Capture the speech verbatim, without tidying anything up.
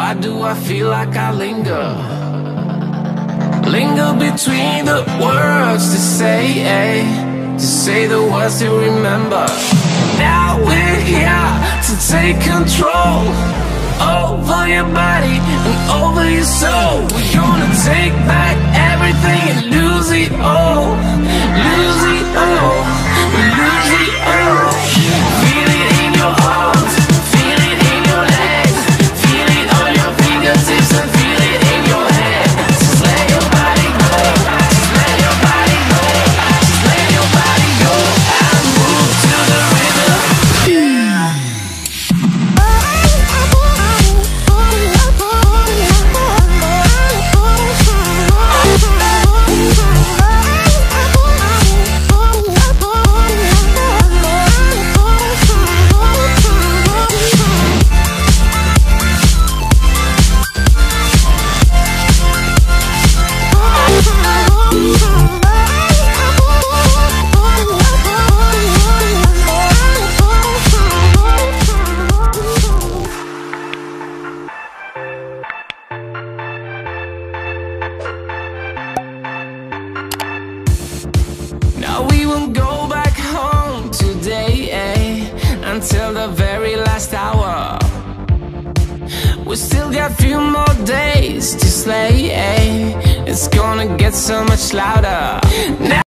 Why do I feel like I linger? Linger between the words to say, eh? To say the words to remember. Now we're here to take control over your body and over your soul. We're gonna take back everything and lose it all. Lose it all. Lose it all. Feel it in your arms, feel it in your legs, feel it on your fingertips and feel it in your head. Just let your body go, just let your body go, just let your body go and move to the rhythm. Yeah. Now we won't go back home today, eh? Until the very last hour. We still got a few more days to slay, eh? It's gonna get so much louder now.